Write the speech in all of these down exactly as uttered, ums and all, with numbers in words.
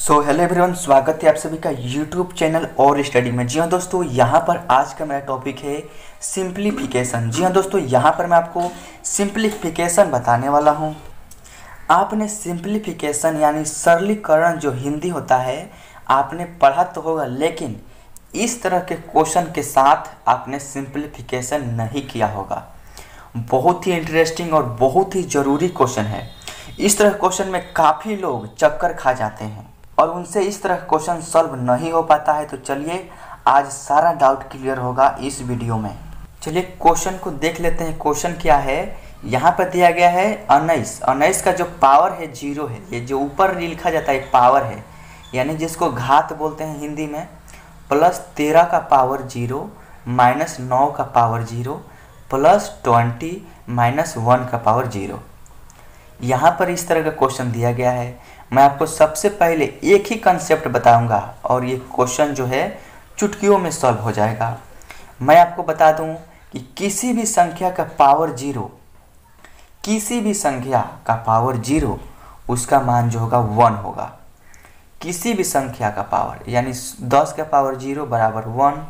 So hello everyone, स्वागत है आप सभी का यूट्यूब चैनल और स्टडी में। जी हाँ दोस्तों, यहाँ पर आज का मेरा टॉपिक है सिंप्लीफिकेशन। जी हाँ दोस्तों, यहाँ पर मैं आपको सिंप्लीफिकेशन बताने वाला हूँ। आपने सिंप्लीफिकेशन यानी सरलीकरण जो हिंदी होता है आपने पढ़ा तो होगा, लेकिन इस तरह के क्वेश्चन के साथ आपने सिंप्लीफिकेशन नहीं किया होगा। बहुत ही इंटरेस्टिंग और बहुत ही ज़रूरी क्वेश्चन है। इस तरह क्वेश्चन में काफ़ी लोग चक्कर खा जाते हैं और उनसे इस तरह क्वेश्चन सॉल्व नहीं हो पाता है। तो चलिए आज सारा डाउट क्लियर होगा इस वीडियो में। चलिए क्वेश्चन को देख लेते हैं। क्वेश्चन क्या है, यहाँ पर दिया गया है उन्नीस। उन्नीस का जो पावर है जीरो है। ये जो ऊपर लिखा जाता है पावर है, यानी जिसको घात बोलते हैं हिंदी में। प्लस तेरह का पावर जीरो माइनस नौ का power zero plus twenty minus one का पावर जीरो। यहाँ पर इस तरह का क्वेश्चन दिया गया है। मैं आपको सबसे पहले एक ही कंसेप्ट बताऊंगा और ये क्वेश्चन जो है चुटकियों में सॉल्व हो जाएगा। मैं आपको बता दूं कि किसी भी संख्या का पावर जीरो, किसी भी संख्या का पावर जीरो, उसका मान जो होगा वन होगा। किसी भी संख्या का पावर यानी दस का पावर जीरो बराबर वन,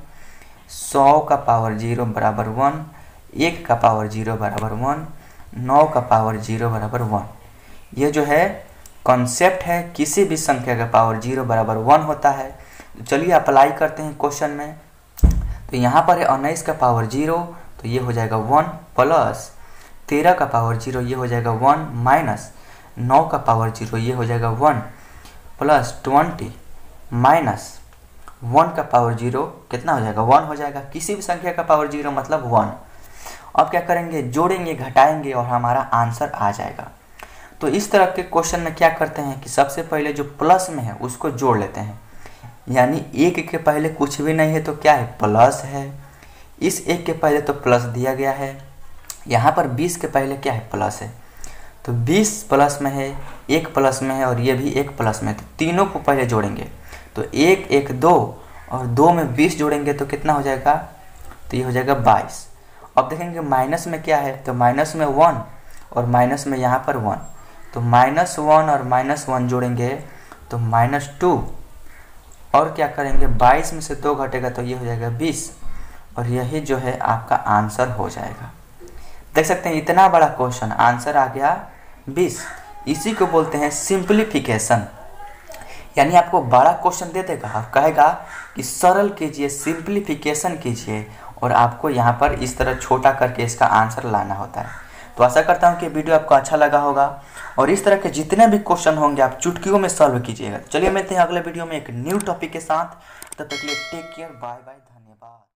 सौ का पावर जीरो बराबर वन, एक का पावर जीरो बराबर वन, नौ का पावर जीरो बराबर वन। ये जो है कॉन्सेप्ट है, किसी भी संख्या का पावर जीरो बराबर वन होता है। तो चलिए अप्लाई करते हैं क्वेश्चन में। तो यहाँ पर है उन्नीस का पावर जीरो, तो ये हो जाएगा वन, प्लस तेरह का पावर जीरो ये हो जाएगा वन, माइनस नौ का पावर जीरो ये हो जाएगा one, plus twenty minus one का पावर जीरो कितना हो जाएगा, वन हो जाएगा। किसी भी संख्या का पावर जीरो मतलब वन। अब क्या करेंगे, जोड़ेंगे घटाएंगे और हमारा आंसर आ जाएगा। तो इस तरह के क्वेश्चन में क्या करते हैं कि सबसे पहले जो प्लस में है उसको जोड़ लेते हैं। यानी एक के पहले कुछ भी नहीं है तो क्या है, प्लस है। इस एक के पहले तो प्लस दिया गया है। यहाँ पर बीस के पहले क्या है, प्लस है। तो बीस प्लस में है, एक प्लस में है और ये भी एक प्लस में है। तो तीनों को पहले जोड़ेंगे तो एक एक दो और दो में बीस जोड़ेंगे तो कितना हो जाएगा, तो ये हो जाएगा बाईस। अब देखेंगे माइनस में क्या है, तो माइनस में वन और माइनस में यहाँ पर वन। तो माइनस वन और माइनस वन जोड़ेंगे तो माइनस टू, और क्या करेंगे बाईस में से दो घटेगा तो ये हो जाएगा बीस, और यही जो है आपका आंसर हो जाएगा। देख सकते हैं इतना बड़ा क्वेश्चन, आंसर आ गया बीस। इसी को बोलते हैं सिंप्लीफिकेशन। यानी आपको बड़ा क्वेश्चन दे देगा और कहेगा कि सरल कीजिए, सिंप्लीफिकेशन कीजिए, और आपको यहाँ पर इस तरह छोटा करके इसका आंसर लाना होता है। तो आशा करता हूँ कि वीडियो आपको अच्छा लगा होगा और इस तरह के जितने भी क्वेश्चन होंगे आप चुटकियों में सॉल्व कीजिएगा। चलिए मिलते हैं अगले वीडियो में एक न्यू टॉपिक के साथ। तब तक के लिए टेक केयर, बाय बाय, धन्यवाद।